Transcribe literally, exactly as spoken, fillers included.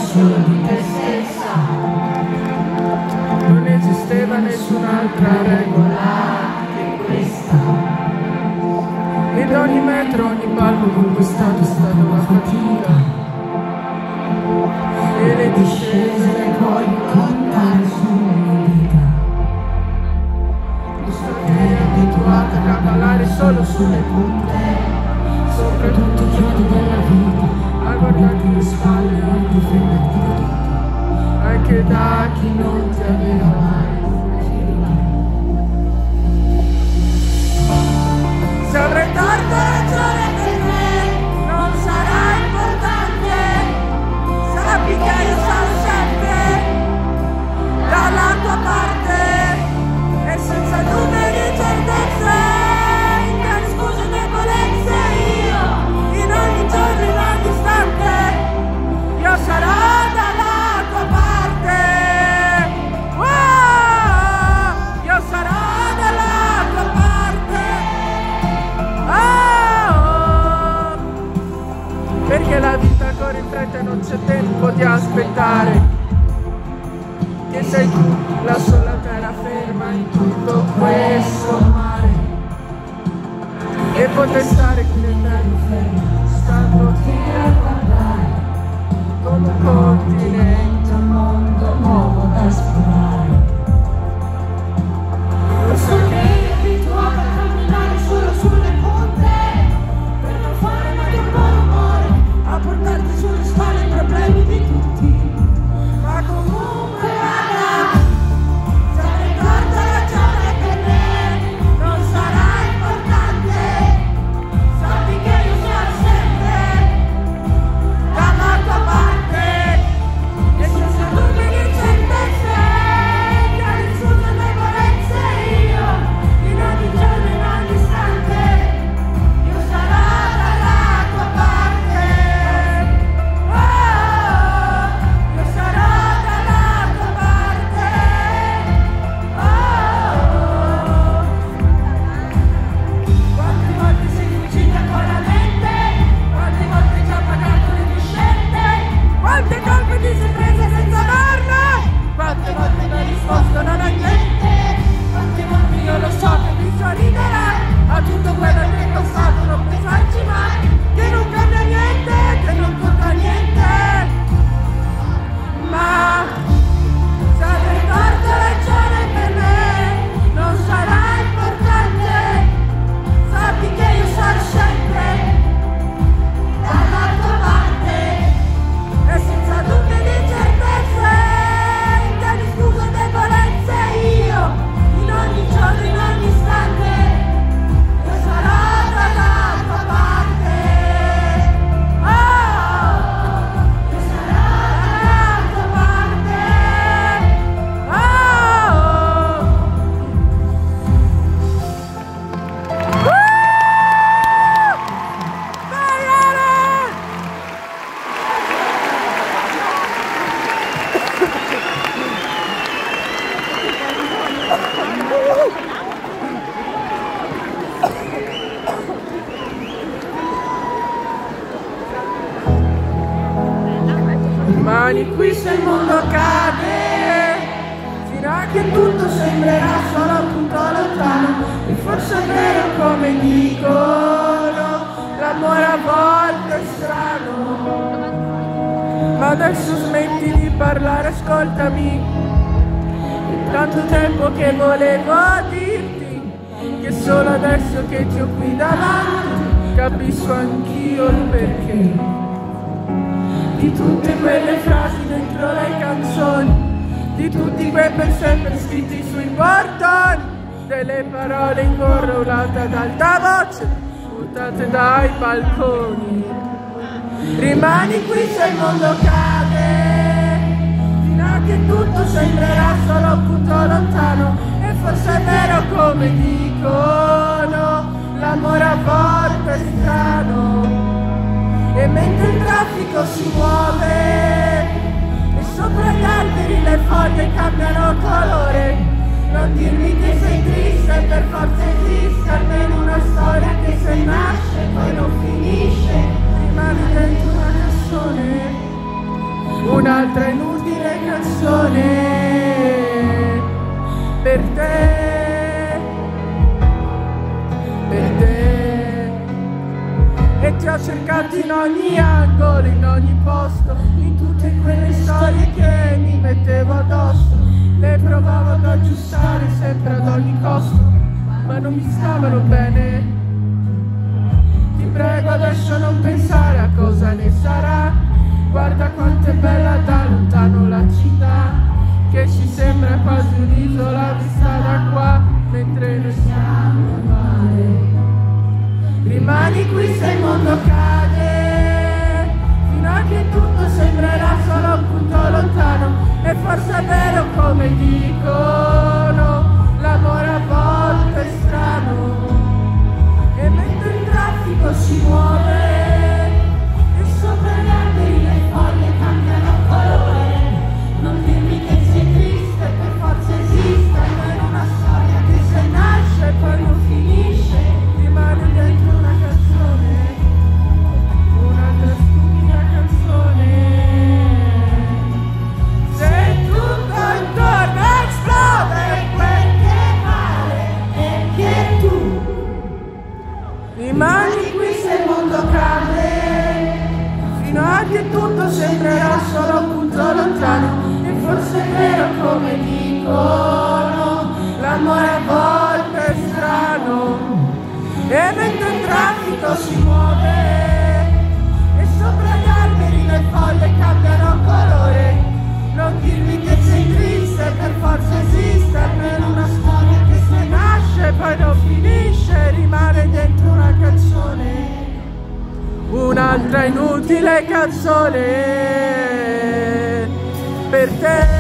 solo di te stessa. Non esisteva nessun'altra regola che questa. Ed ogni metro, ogni palmo conquistato è stata una fatica. E le discese le puoi contare sulle dita. Visto che eri abituata a ballare solo sulle punte, sopra tutti i chiodi della vita, a guardarti le spalle e a difenderti da tutto, anche da chi non ti aveva mai. Se avrai torto ragione per me, non sarà importante. Sappi che io sarò sempre dalla tua parte e senza dubbi di certezze, in cani scuse e debolezze, io in ogni giorno, in ogni istante, io sarò dalla tua parte. Oh, io sarò dalla tua parte. Oh, perché la vita corre in fretta e non c'è tempo di aspettare. Che sei tu la sola terra ferma in tutto questo mare. E potrei stare qui l'eterno fermo, stando qui a guardare, come un continente, un mondo nuovo da esplorare. Lo so che eri abituata a camminare solo sulle punte, per non fare mai troppo rumore, a portarti sulle spalle i problemi di tutti. Ma comunque vada, se avrai torto ragione per me, non sarà importante. Sappi che io sarò sempre dalla tua parte e senza dubbi di certezze, che hai vissuto debolezze, io in ogni giorno, in ogni istante, io sarò dalla tua parte. Oh, io sarò dalla tua parte. Oh, quante volte sei fuggita con la mente, quante volte hai già pagato le tue scelte, quante colpe ti sei presa senza amarla, quante volte mi hai risposto non a niente, quante volte io lo so che mi sorriderai a tutto quello che è costato non pensarci mai, che non cambia niente, che non conta niente. Ma se avrai torto ragione per me, non sarà importante. Sappi che io sarò sempre dalla tua parte e senza dubbi di certezze, in cani scuse e debolezze, io in ogni giorno, in ogni istante, io sarò dalla tua parte. Oh, io sarò dalla tua parte. Oh, ballare! Rimani qui se il mondo cade, fino a che tutto sembrerà solo un punto lontano. E forse è vero come dicono, l'amore a volte è strano. Ma adesso smetti di parlare, ascoltami. È tanto tempo che volevo dirti che solo adesso che ti ho qui davanti capisco anch'io il perché di tutte quelle frasi dentro le canzoni, di tutti quei pensieri scritti sui portoni, delle parole in corrolata ad alta voce, buttate dai balconi. Rimani qui se il mondo cade, fino a che tutto sembrerà solo un punto lontano. E forse è vero come dicono, l'amore a volte è strano. E mentre il traffico si muove e sopra gli alberi le foglie cambiano colore, non dirmi che sei triste, per forza esiste almeno una storia che se nasce poi non finisce, rimane dentro una canzone. un'altra inutile canzone per te, per te. E ti ho cercato in ogni angolo, in ogni posto, in tutte quelle storie che mi mettevo addosso. Le provavo ad aggiustare sempre ad ogni costo, ma non mi stavano bene. Ti prego adesso non pensare a cosa ne sarà. Guarda quanto è bella da lontano la città, che ci sembra quasi un'isola vista da qua, mentre noi siamo al mare. Rimani qui se il mondo cade, fino a che tutto sembrerà solo un punto lontano. E forse è vero come dicono, l'amore a volte è strano. E mentre il traffico si muove e sopra gli alberi le foglie cambiano colore, non dirmi che sei triste, per forza esiste almeno una storia che se nasce e poi non finisce, rimane dentro una canzone, un'altra stupida canzone. Se tutto intorno esplode, quel che vale è che tu rimani qui se il mondo cade, fino a che tutto sembrerà solo un punto lontano. E forse è vero come dicono, l'amore a volte è strano. E mentre il traffico si muove e sopra gli alberi le foglie cambiano colore, non dirmi che sei triste, per forza esiste almeno una storia che se nasce e poi non finisce, rimane dentro una canzone, un'altra inutile canzone per te.